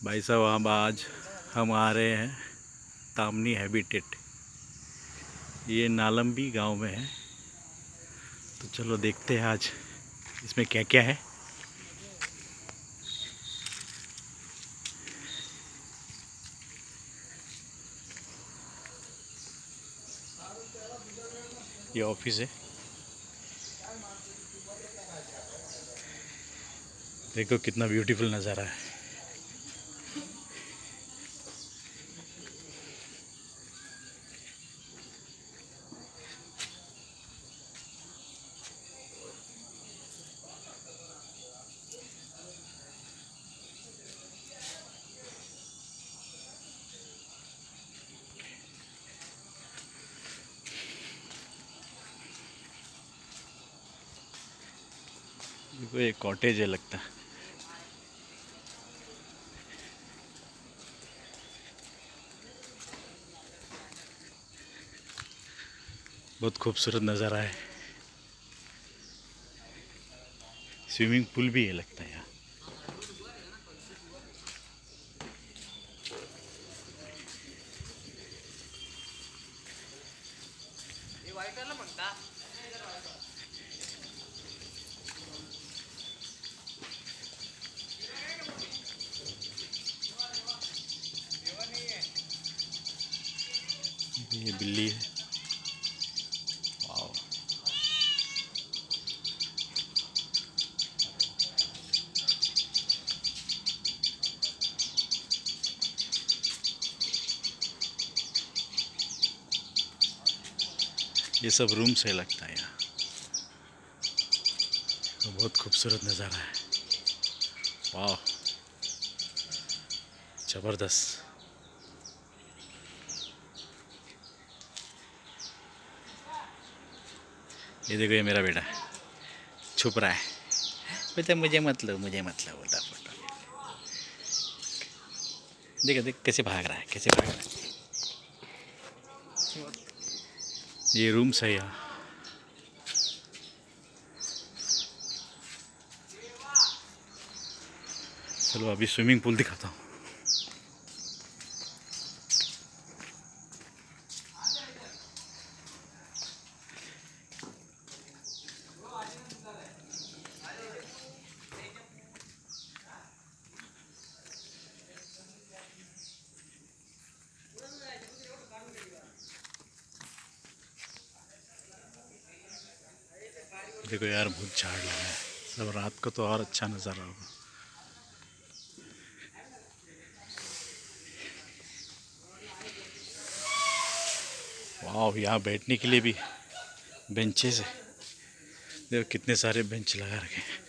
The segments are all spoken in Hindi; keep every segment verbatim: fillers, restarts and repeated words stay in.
भाई साहब हम आज हम आ रहे हैं तामनी हैबिटेट। ये नालंबी गांव में है। तो चलो देखते हैं आज इसमें क्या क्या है। ये ऑफिस है। देखो कितना ब्यूटीफुल नज़ारा है। देखो ये कॉटेज है लगता है। बहुत खूबसूरत नज़ारा है। स्विमिंग पूल भी है लगता है यहाँ। ये बिल्ली है। वाओ। ये सब रूम्स है लगता है यहाँ। तो बहुत खूबसूरत नज़ारा है। वाह ज़बरदस्त। ये देखो ये मेरा बेटा छुप रहा है। बेटा मुझे मत लो मुझे मत लो बोलता फोटो। देखो देख कैसे भाग रहा है कैसे भाग रहा है। ये रूम्स है यहाँ। चलो अभी स्विमिंग पूल दिखाता हूँ। देखो यार बहुत झाड़ लगा है। सब रात को तो और अच्छा नज़ारा होगा। वाह यहाँ बैठने के लिए भी बेंचेस है। देखो कितने सारे बेंच लगा रखे हैं।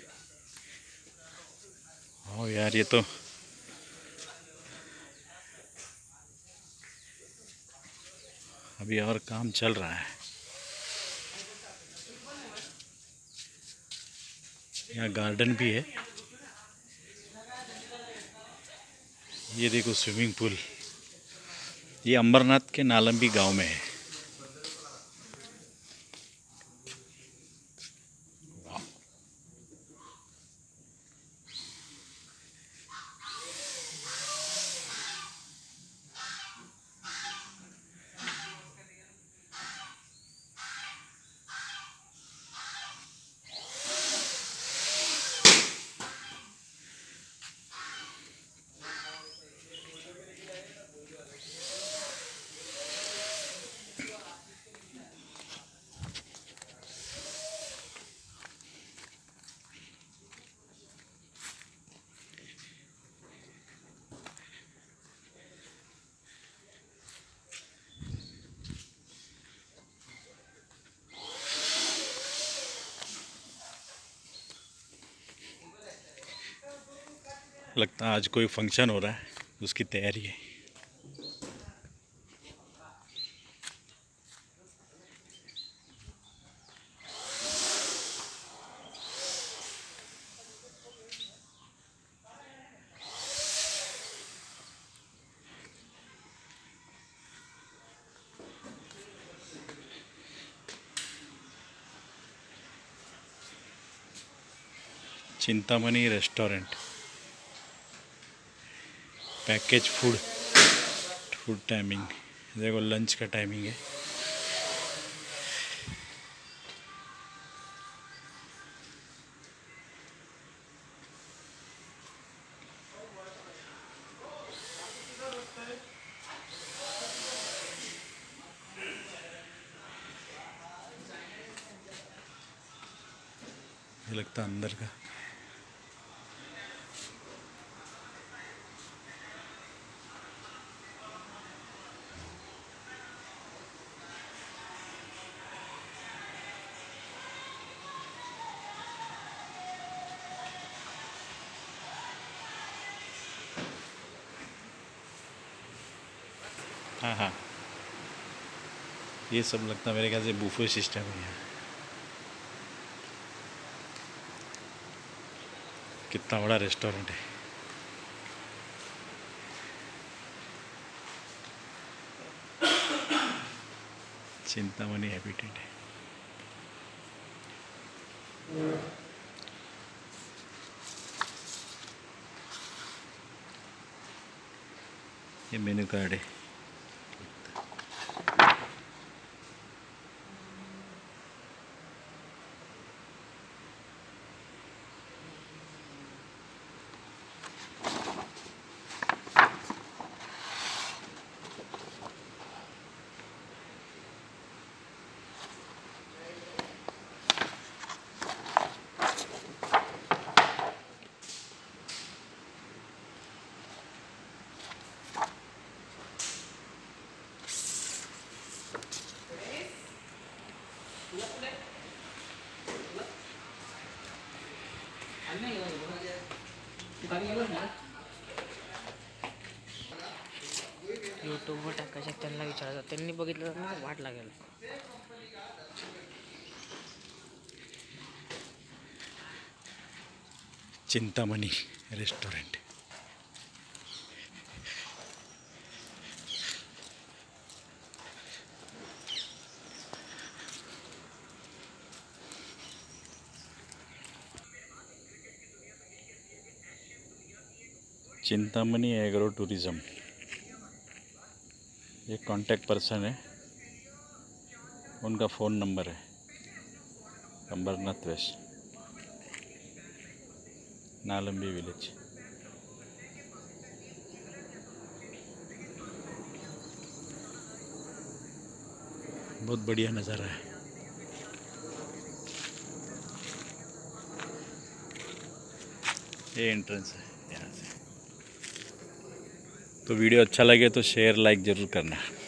वाह यार ये तो अभी और काम चल रहा है। यहाँ गार्डन भी है। ये देखो स्विमिंग पूल। ये अंबरनाथ के नालंबी गांव में है। लगता है आज कोई फंक्शन हो रहा है उसकी तैयारी है। Chintamani restaurant. Package food food timing देखो, लंच का टाइमिंग है। ये लगता है अंदर का। हाँ हाँ, ये सब लगता है मेरे ख्याल से बुफे सिस्टम है। कितना बड़ा रेस्टोरेंट है। चिंतामणि हैबिटेट है। ये मेनू कार्ड है। यूट्यूबवर टाकायचं त्यांना विचारायचं, त्यांनी बघितलं तर मग वाट लागेल. Chintamani restaurant. Chintamani agro tourism, ये कांटेक्ट पर्सन है, उनका फ़ोन नंबर है अंबरनाथ वेस्ट, नालंबी विलेज। बहुत बढ़िया नज़ारा है। ये एंट्रेंस है यहाँ से। तो वीडियो अच्छा लगे तो शेयर लाइक ज़रूर करना।